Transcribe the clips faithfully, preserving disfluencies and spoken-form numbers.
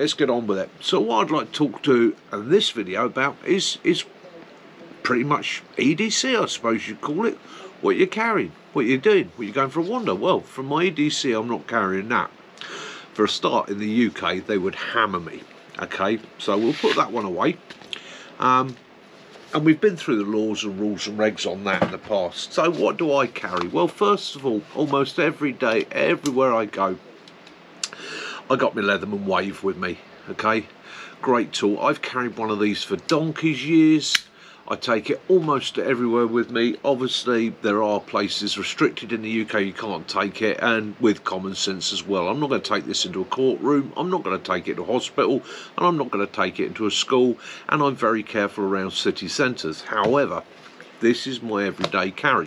let's get on with it. So what I'd like to talk to in this video about is is pretty much E D C, I suppose you'd call it. What you're carrying, what you're doing, what you're going for a wander. Well, from my E D C, I'm not carrying that. For a start, in the U K, they would hammer me. Okay, so we'll put that one away. Um, and we've been through the laws and rules and regs on that in the past. So what do I carry? Well, first of all, almost every day, everywhere I go, I got my Leatherman Wave with me. Okay, great tool. I've carried one of these for donkey's years. I take it almost everywhere with me. Obviously, there are places restricted in the U K you can't take it, and with common sense as well. I'm not going to take this into a courtroom, I'm not going to take it to a hospital, and I'm not going to take it into a school, and I'm very careful around city centres. However, this is my everyday carry.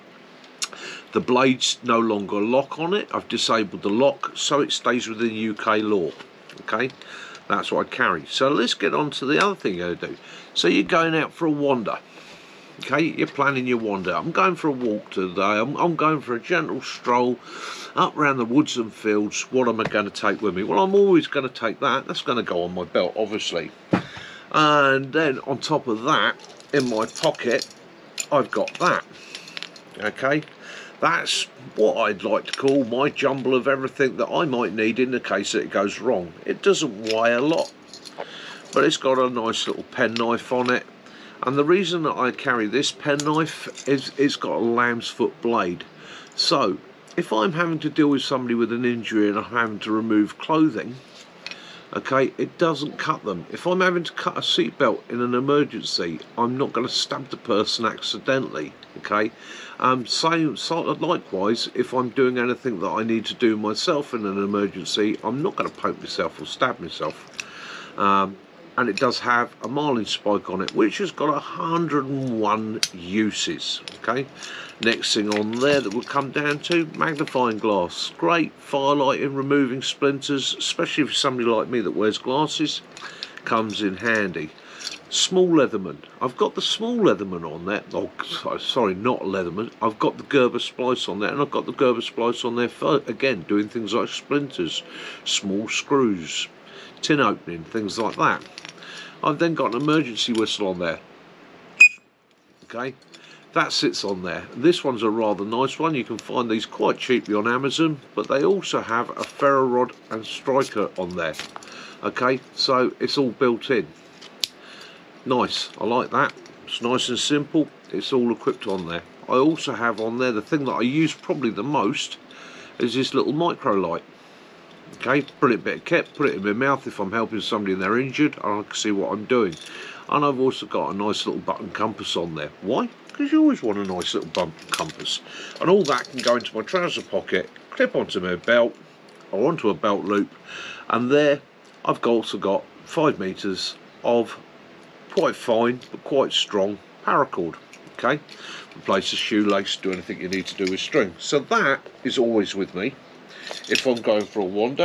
The blade's no longer lock on it. I've disabled the lock, so it stays within U K law. Okay, that's what I carry. So let's get on to the other thing you're going to do. So you're going out for a wander. Okay, you're planning your wander. I'm going for a walk today. I'm, I'm going for a gentle stroll up around the woods and fields. What am I going to take with me? Well, I'm always going to take that. That's going to go on my belt, obviously. And then on top of that, in my pocket, I've got that. Okay, that's what I'd like to call my jumble of everything that I might need in the case that it goes wrong. It doesn't weigh a lot, but it's got a nice little penknife on it. And the reason that I carry this penknife is it's got a lamb's foot blade. So if I'm having to deal with somebody with an injury and I'm having to remove clothing, okay, it doesn't cut them. If I'm having to cut a seatbelt in an emergency, I'm not going to stab the person accidentally. Okay, um, same so likewise, if I'm doing anything that I need to do myself in an emergency, I'm not going to poke myself or stab myself. Um, and it does have a marlin spike on it, which has got one hundred and one uses. Okay, next thing on there that we'll come down to, magnifying glass. Great firelighting, removing splinters, especially for somebody like me that wears glasses, comes in handy. Small Leatherman. I've got the small Leatherman on there. Oh, sorry, not Leatherman. I've got the Gerber splice on there, and I've got the Gerber splice on there for, again, doing things like splinters, small screws, tin opening, things like that. I've then got an emergency whistle on there. Okay, that sits on there. This one's a rather nice one. You can find these quite cheaply on Amazon, but they also have a ferro rod and striker on there. Okay, so it's all built in. Nice, I like that. It's nice and simple. It's all equipped on there. I also have on there, the thing that I use probably the most is this little micro light. Okay, brilliant bit of kit. Put it in my mouth if I'm helping somebody and they're injured, and I can see what I'm doing. And I've also got a nice little button compass on there. Why? Because you always want a nice little button compass. And all that can go into my trouser pocket, clip onto my belt or onto a belt loop, and there I've also got five meters of quite fine but quite strong paracord. Okay, replace a shoelace, do anything you need to do with string. So that is always with me if I'm going for a wander,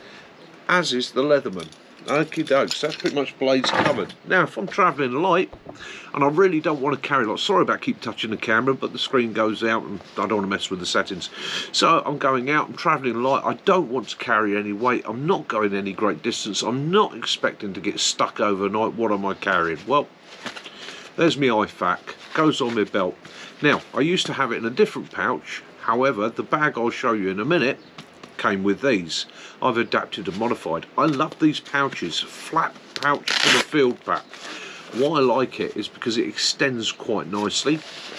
as is the Leatherman. Okie dokes, that's pretty much blades covered. Now if I'm travelling light and I really don't want to carry a lot, sorry about keep touching the camera, but the screen goes out and I don't want to mess with the settings. So I'm going out, I'm travelling light, I don't want to carry any weight, I'm not going any great distance, I'm not expecting to get stuck overnight. What am I carrying? Well, there's my I FAC, goes on my belt. Now I used to have it in a different pouch, however the bag I'll show you in a minute came with these. I've adapted and modified. I love these pouches, flat pouch for the field pack. Why I like it is because it extends quite nicely,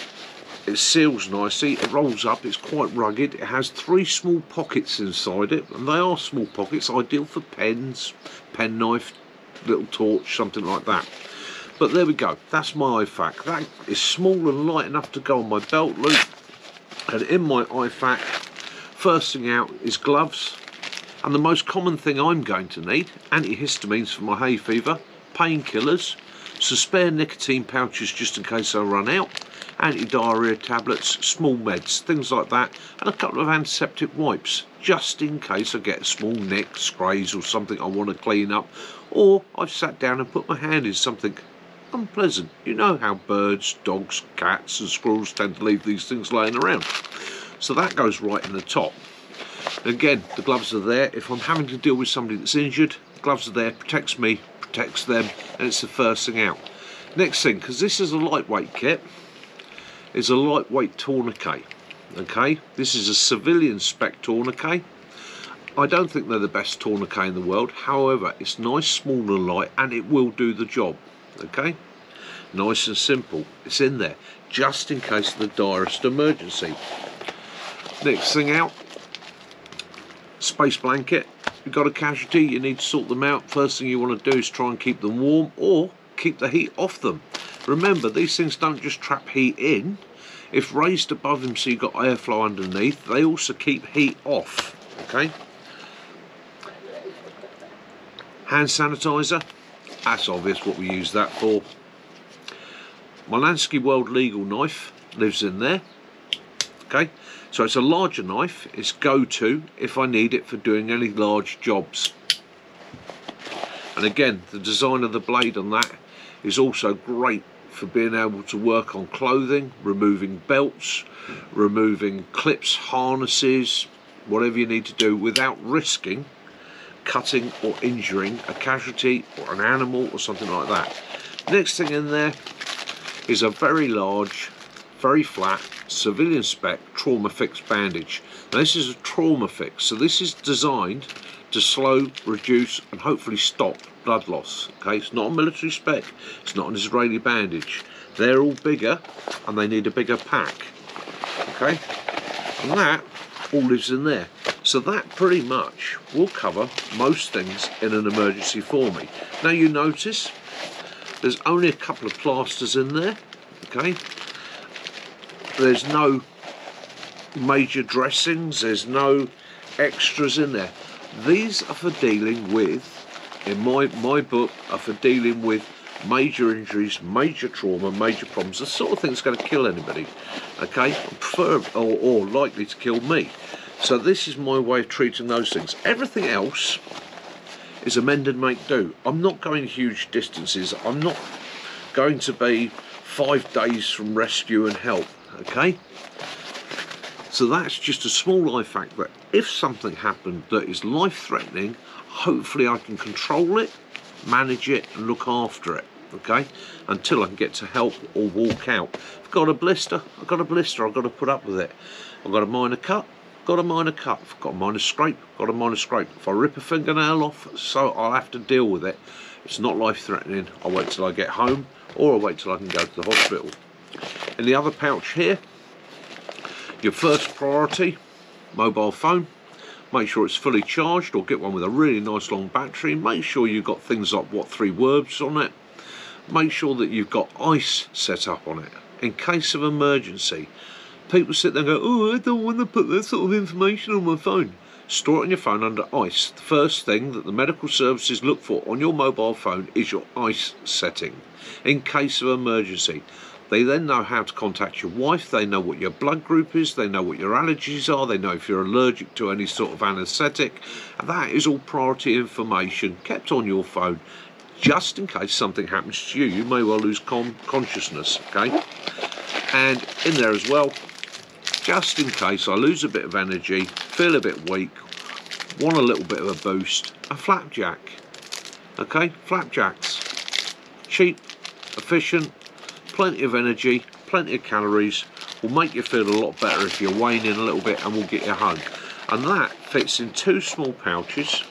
it seals nicely, it rolls up, it's quite rugged, it has three small pockets inside it, and they are small pockets, ideal for pens, penknife, little torch, something like that. But there we go, that's my I FAC. That is small and light enough to go on my belt loop, and in my I FAC, first thing out is gloves, and the most common thing I'm going to need, antihistamines for my hay fever, painkillers, some spare nicotine pouches just in case I run out, anti-diarrhea tablets, small meds, things like that, and a couple of antiseptic wipes just in case I get a small nick, scraze or something I want to clean up, or I've sat down and put my hand in something unpleasant. You know how birds, dogs, cats and squirrels tend to leave these things laying around. So that goes right in the top. Again, the gloves are there. If I'm having to deal with somebody that's injured, gloves are there, protects me, protects them, and it's the first thing out. Next thing, because this is a lightweight kit, is a lightweight tourniquet. Okay, this is a civilian spec tourniquet. I don't think they're the best tourniquet in the world, however it's nice, small and light, and it will do the job. Okay, nice and simple, it's in there just in case of the direst emergency. Next thing out, space blanket. You've got a casualty, you need to sort them out. First thing you want to do is try and keep them warm or keep the heat off them. Remember, these things don't just trap heat in. If raised above them so you've got airflow underneath, they also keep heat off. Okay, hand sanitizer, that's obvious what we use that for. My Lansky World Legal knife lives in there. Okay, so it's a larger knife, it's go-to if I need it for doing any large jobs. And again, the design of the blade on that is also great for being able to work on clothing, removing belts, removing clips, harnesses, whatever you need to do without risking cutting or injuring a casualty or an animal or something like that. Next thing in there is a very large, very flat, civilian spec trauma fix bandage. Now this is a trauma fix, so this is designed to slow, reduce and hopefully stop blood loss. Okay, it's not a military spec, it's not an Israeli bandage. They're all bigger and they need a bigger pack. Okay, and that all lives in there. So that pretty much will cover most things in an emergency for me. Now you notice there's only a couple of plasters in there. Okay, there's no major dressings, there's no extras in there. These are for dealing with, in my, my book, are for dealing with major injuries, major trauma, major problems, the sort of thing that's going to kill anybody, okay, prefer or, or likely to kill me. So this is my way of treating those things. Everything else is amend and make do. I'm not going huge distances, I'm not going to be five days from rescue and help, okay? So that's just a small life hack that if something happened that is life-threatening, hopefully I can control it, manage it and look after it, okay, until I can get to help or walk out. If I've got a blister, I've got a blister, I've got to put up with it. I've got a minor cut, got a minor cut. If I've got a minor scrape, got a minor scrape. If I rip a fingernail off, so I'll have to deal with it. It's not life-threatening. I'll wait till I get home or I'll wait till I can go to the hospital. In the other pouch here, your first priority, mobile phone. Make sure it's fully charged or get one with a really nice long battery. Make sure you've got things like, what, three words on it. Make sure that you've got ice set up on it in case of emergency. People sit there and go, oh, I don't want to put that sort of information on my phone. Store it on your phone under ice. The first thing that the medical services look for on your mobile phone is your ice setting in case of emergency. They then know how to contact your wife, they know what your blood group is, they know what your allergies are, they know if you're allergic to any sort of anaesthetic. And that is all priority information kept on your phone just in case something happens to you. You may well lose con consciousness, okay? And in there as well, just in case I lose a bit of energy, feel a bit weak, want a little bit of a boost, a flapjack, okay? Flapjacks, cheap, efficient, plenty of energy, plenty of calories, will make you feel a lot better if you're weighing in a little bit and will get you home. And that fits in two small pouches,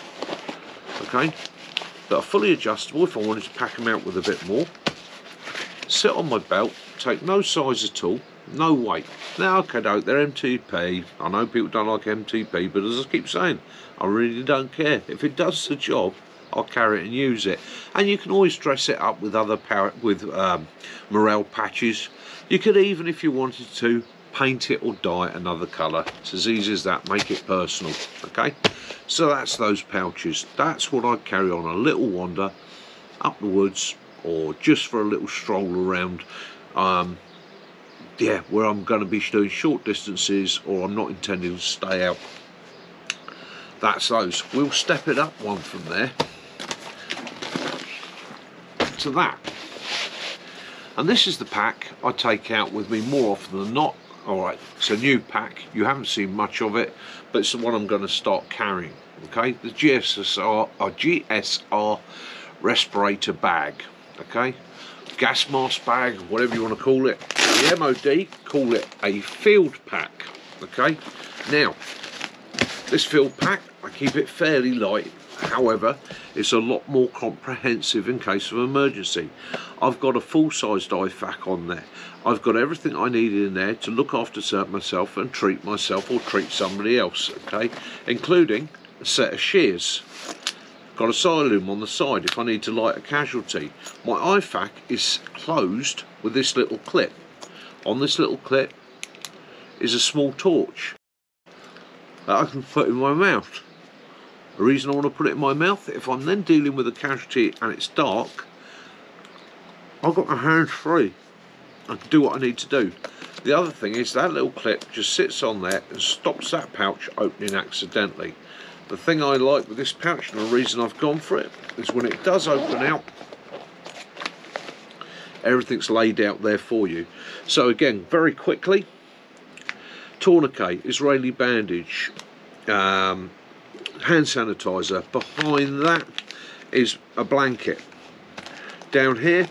okay, that are fully adjustable if I wanted to pack them out with a bit more. Sit on my belt, take no size at all, no weight. Now, okay, no, they're M T P. I know people don't like M T P, but as I keep saying, I really don't care. If it does the job, I'll carry it and use it. And you can always dress it up with other power, with um, morale patches. You could even, if you wanted to, paint it or dye it another colour. It's as easy as that. Make it personal. Okay. So that's those pouches. That's what I carry on a little wander up the woods, or just for a little stroll around. Um, yeah, where I'm going to be doing short distances, or I'm not intending to stay out. That's those. We'll step it up one from there to that. And this is the pack I take out with me more often than not Alright, it's a new pack, you haven't seen much of it, but it's the one I'm going to start carrying. Okay, the G S R, or G S R respirator bag. Okay, gas mask bag, whatever you want to call it. The M O D call it a field pack. Okay, now this field pack, I keep it fairly light. However, it's a lot more comprehensive in case of emergency. I've got a full-sized I FAC on there. I've got everything I need in there to look after myself and treat myself or treat somebody else, okay? Including a set of shears. Got a siloom on the side if I need to light a casualty. My I FAC is closed with this little clip. On this little clip is a small torch that I can put in my mouth. The reason I want to put it in my mouth, if I'm then dealing with a casualty and it's dark, I've got my hands free. I can do what I need to do. The other thing is that little clip just sits on there and stops that pouch opening accidentally. The thing I like with this pouch, and the reason I've gone for it, is when it does open out, everything's laid out there for you. So again, very quickly, tourniquet, Israeli bandage, um, hand sanitizer. Behind that is a blanket. Down here,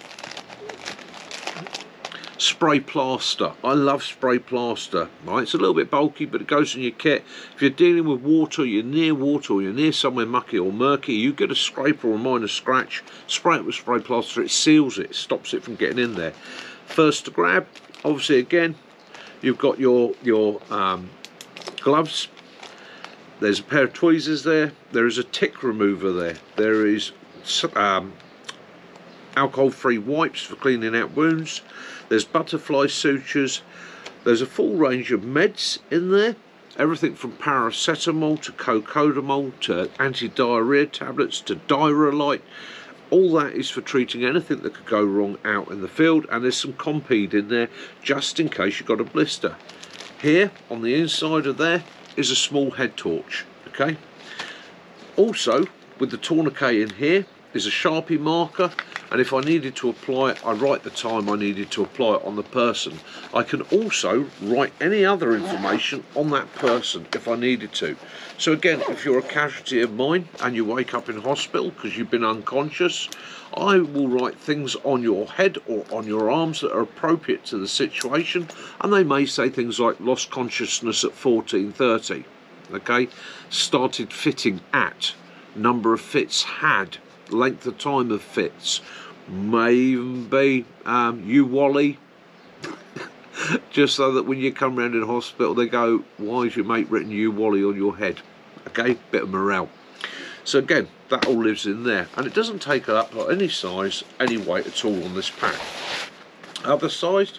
spray plaster. I love spray plaster, right? It's a little bit bulky, but it goes in your kit. If you're dealing with water, you're near water, or you're near somewhere mucky or murky, you get a scraper or a minor scratch, spray it with spray plaster, it seals it, stops it from getting in there. First to grab, obviously again, you've got your, your um, gloves. There's a pair of tweezers there. There is a tick remover there. There is um, alcohol-free wipes for cleaning out wounds. There's butterfly sutures. There's a full range of meds in there. Everything from paracetamol to cocodamol to anti-diarrhea tablets to Diarrhelite. All that is for treating anything that could go wrong out in the field. And there's some Compeed in there just in case you've got a blister. Here on the inside of there is a small head torch. Okay. Also with the tourniquet in here is a Sharpie marker, and if I needed to apply it, I write the time I needed to apply it on the person. I can also write any other information on that person if I needed to. So again, if you're a casualty of mine and you wake up in hospital because you've been unconscious, I will write things on your head or on your arms that are appropriate to the situation, and they may say things like lost consciousness at fourteen thirty, okay, started fitting at, number of fits had, length of time of fits, may even be um, you Wally, just so that when you come round in hospital they go, why is your mate written you Wally on your head? Okay, bit of morale. So again, that all lives in there, and it doesn't take up any size, any weight at all on this pack. Other size,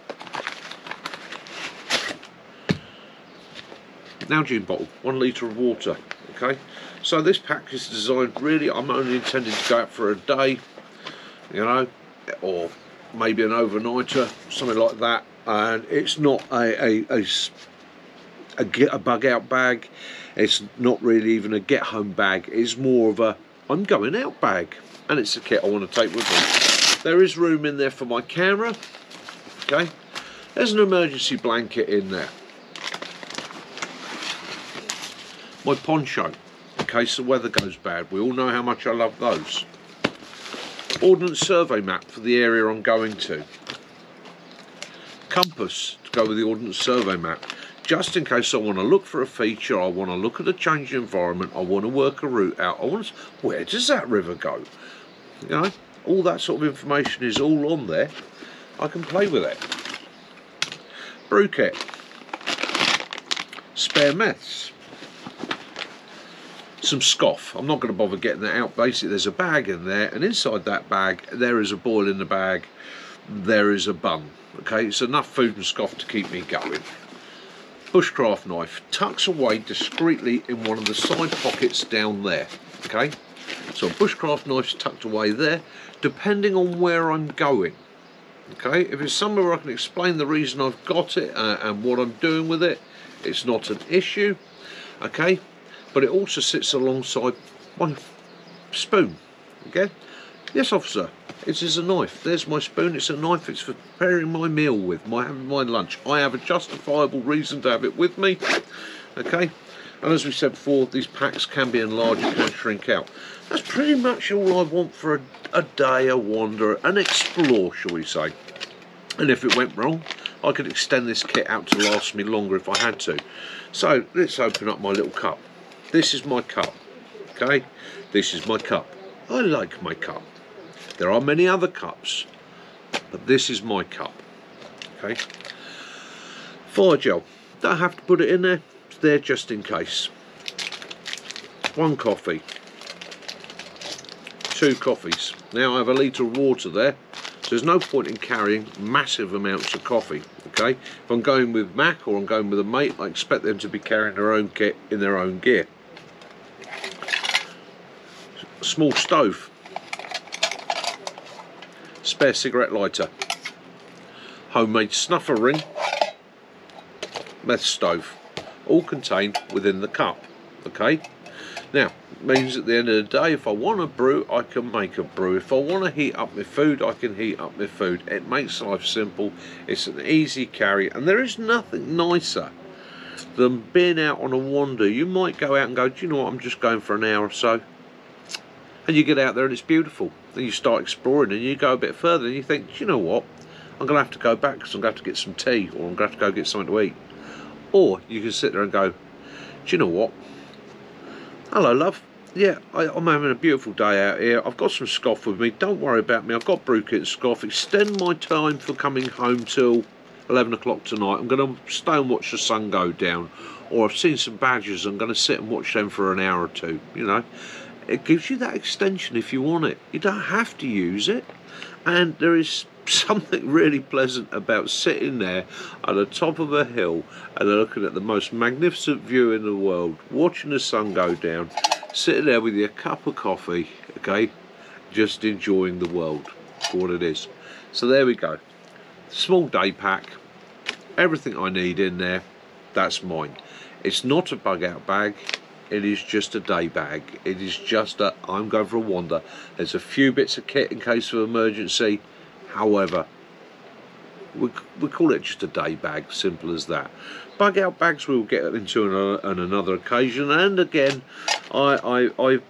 Nalgene bottle, one litre of water. Okay, so this pack is designed, really, I'm only intending to go out for a day, you know, or maybe an overnighter, something like that, and it's not a a, a, a get a bug out bag. It's not really even a get home bag. It's more of a I'm going out bag, and it's a kit I want to take with me. There is room in there for my camera. Okay, there's an emergency blanket in there, my poncho in case the weather goes bad. We all know how much I love those. Ordnance survey map for the area I'm going to. Compass to go with the ordnance survey map, just in case I want to look for a feature, I want to look at a changing environment, I want to work a route out, I want to, where does that river go? You know, all that sort of information is all on there. I can play with it. Brew kit, spare meths, some scoff. I'm not going to bother getting that out. Basically, there's a bag in there, and inside that bag there is a boil in the bag, there is a bun. Okay, it's enough food and scoff to keep me going. Bushcraft knife tucks away discreetly in one of the side pockets down there. Okay, so a bushcraft knife's tucked away there, depending on where I'm going. Okay, if it's somewhere where I can explain the reason I've got it uh, and what I'm doing with it, it's not an issue. Okay, but it also sits alongside my spoon. Okay, Yes, officer, it is a knife. There's my spoon, it's a knife, it's for preparing my meal with, my having my lunch. I have a justifiable reason to have it with me, okay? And as we said before, these packs can be enlarged, can shrink out. That's pretty much all I want for a, a day, a wander, an explore, shall we say. And if it went wrong, I could extend this kit out to last me longer if I had to. So, let's open up my little cup. This is my cup, okay? This is my cup. I like my cup. There are many other cups, but this is my cup, okay? Fire gel, don't have to put it in there, it's there just in case. One coffee, two coffees. Now I have a litre of water there, so there's no point in carrying massive amounts of coffee, okay? If I'm going with Mac or I'm going with a mate, I expect them to be carrying their own kit in their own gear. Small stove. Spare cigarette lighter, homemade snuffer ring, meth stove, all contained within the cup, okay? Now, it means at the end of the day, if I want to brew, I can make a brew. If I want to heat up my food, I can heat up my food. It makes life simple, it's an easy carry, and there is nothing nicer than being out on a wander. You might go out and go, do you know what, I'm just going for an hour or so. And you get out there and it's beautiful. Then you start exploring and you go a bit further and you think, do you know what, I'm going to have to go back because I'm going to have to get some tea, or I'm going to have to go get something to eat. Or you can sit there and go, do you know what, hello love, yeah, I, I'm having a beautiful day out here, I've got some scoff with me, don't worry about me, I've got brew kit and scoff, extend my time for coming home till eleven o'clock tonight, I'm going to stay and watch the sun go down, or I've seen some badgers, I'm going to sit and watch them for an hour or two, you know. It gives you that extension if you want it. You don't have to use it. And there is something really pleasant about sitting there at the top of a hill and looking at the most magnificent view in the world, watching the sun go down, sitting there with your cup of coffee, okay, just enjoying the world for what it is. So there we go. Small day pack, everything I need in there, that's mine. It's not a bug out bag. It is just a day bag. It is just a, I'm going for a wander. There's a few bits of kit in case of emergency. However, we, we call it just a day bag, simple as that. Bug out bags we'll get into on, on another occasion. And again, I, I, I,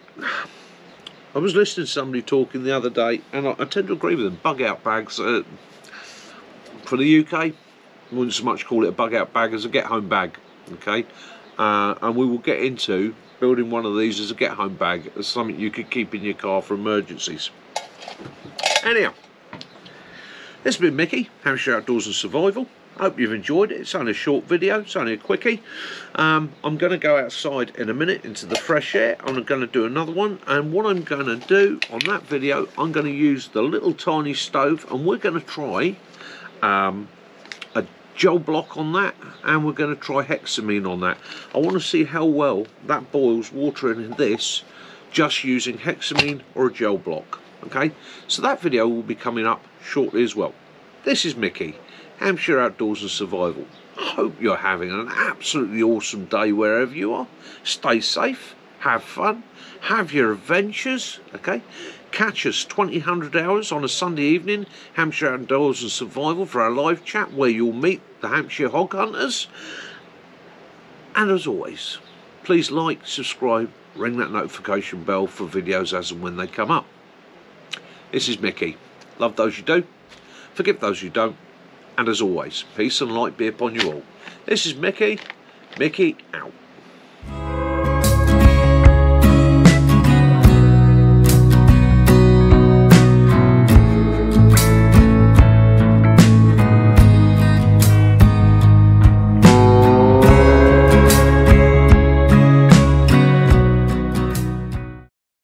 I was listening to somebody talking the other day, and I, I tend to agree with them. Bug out bags, uh, for the U K, I wouldn't so much call it a bug out bag as a get home bag, okay? Uh, and we will get into building one of these as a get-home bag, as something you could keep in your car for emergencies. Anyhow, this has been Mickey, Hampshire Outdoors and Survival. I hope you've enjoyed it. It's only a short video, it's only a quickie. Um, I'm going to go outside in a minute into the fresh air. I'm going to do another one, and what I'm going to do on that video, I'm going to use the little tiny stove, and we're going to try um, a gel block on that, and we're going to try hexamine on that. I want to see how well that boils water in this just using hexamine or a gel block. Okay, so that video will be coming up shortly as well. This is Mickey, Hampshire Outdoors and Survival. I hope you're having an absolutely awesome day wherever you are. Stay safe, have fun, have your adventures, okay? Catch us twenty hundred hours on a Sunday evening, Hampshire Outdoors and Survival, for our live chat where you'll meet the Hampshire hog hunters. And as always, please like, subscribe, ring that notification bell for videos as and when they come up. This is Mickey. Love those you do, forgive those you don't, and as always, peace and light be upon you all. This is Mickey. Mickey out.